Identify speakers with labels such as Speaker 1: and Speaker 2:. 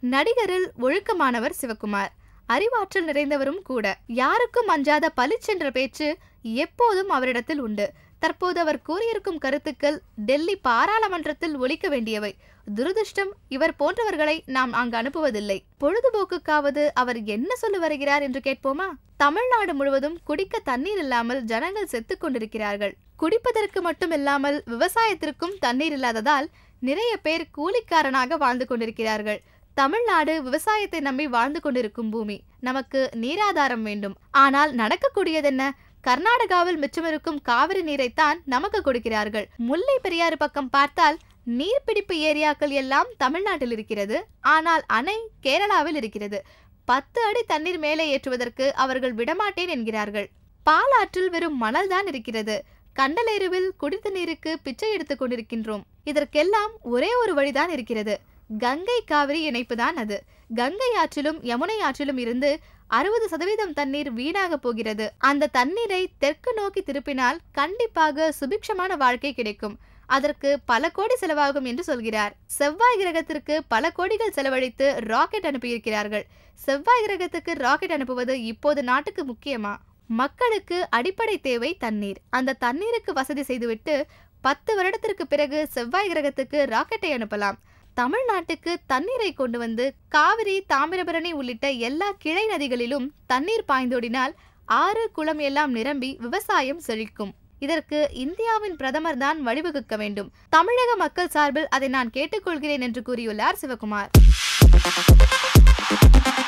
Speaker 1: நடிகரில் ஒழுக்கமானவர் சிவகுமார். அறிவாற்றல் நிறைந்தவரும் கூட. யாருக்கும் அஞ்சாத பளிச்சென்ற பேச்சு எப்போதும் அவரிடத்தில் உண்டு. தற்போது அவர் கூறியிருக்கும் கருத்துக்கள் டெல்லி பாராளுமன்றத்தில் ஒலிக்க வேண்டியவை. துரதிருஷ்டம், இவர் போன்றவர்களை நாம் அங்கு அனுப்புவதில்லை. பொழுதுபோக்குக்காவது அவர் என்ன சொல்ல வருகிறார் என்று கேட்போமா? தமிழ்நாடு முழுவதும் குடிக்க தண்ணீர் இல்லாமல் ஜனங்கள் செத்துக் கொண்டிருக்கிறார்கள். குடிப்பதற்கு மட்டுமில்லாமல் விவசாயத்திற்கும் தண்ணீர் இல்லாததால் நிறைய பேர் கூலிக்காரனாக வாழ்ந்து கொண்டிருக்கிறார்கள். தமிழ்நாடு விவசாயத்தை நம்பி வாழ்ந்து கொண்டிருக்கும் பூமி. நமக்கு நீராதாரம் வேண்டும். ஆனால் நடக்கக்கூடியதென்ன? கர்நாடகாவில் மிச்சமிருக்கும் காவிரி நீரைத்தான் நமக்கு கொடுக்கிறார்கள். முல்லை பெரியாறு பக்கம் பார்த்தால் நீர்பிடிப்பு ஏரியாக்கள் எல்லாம் தமிழ்நாட்டில் இருக்கிறது. ஆனால் அணை கேரளாவில் இருக்கிறது. 10 அடி தண்ணீர் மேலே ஏற்றுவதற்கு அவர்கள் விடமாட்டேன் என்கிறார்கள். பாலாற்றில் வெறும் மணல் தான் இருக்கிறது. கண்டலேருவில் குடித்த நீருக்கு பிச்சை எடுத்துக் கொண்டிருக்கின்றோம். இதற்கெல்லாம் ஒரே ஒரு வழிதான் இருக்கிறது. கங்கை காவிரி இணைப்புதான் அது. கங்கை ஆற்றிலும் யமுனை ஆற்றிலும் இருந்து 60% தண்ணீர் வீணாக போகிறது. அந்த தண்ணீரை தெற்கு நோக்கி திருப்பினால் கண்டிப்பாக சுபிக்ஷமான வாழ்க்கை கிடைக்கும். அதற்கு பல கோடி செலவாகும் என்று சொல்கிறார். செவ்வாய் கிரகத்திற்கு பல கோடிகள் செலவழித்து ராக்கெட் அனுப்பியிருக்கிறார்கள். செவ்வாய் கிரகத்துக்கு ராக்கெட் அனுப்புவது இப்போது நாட்டுக்கு முக்கியமா? மக்களுக்கு அடிப்படை தேவை தண்ணீர். அந்த தண்ணீருக்கு வசதி செய்துவிட்டு 10 வருடத்திற்கு பிறகு செவ்வாய் கிரகத்துக்கு ராக்கெட்டை அனுப்பலாம். தமிழ்நாட்டுக்கு தண்ணீரை கொண்டு வந்து காவிரி, தாமிரபரணி உள்ளிட்ட எல்லா கிளை நதிகளிலும் தண்ணீர் பாய்ந்தோடினால் ஆறு குளம் எல்லாம் நிரம்பி விவசாயம் செழிக்கும். இதற்கு இந்தியாவின் பிரதமர் தான் வழிவகுக்க வேண்டும். தமிழக மக்கள் சார்பில் அதை நான் கேட்டுக்கொள்கிறேன் என்று கூறியுள்ளார் சிவகுமார்.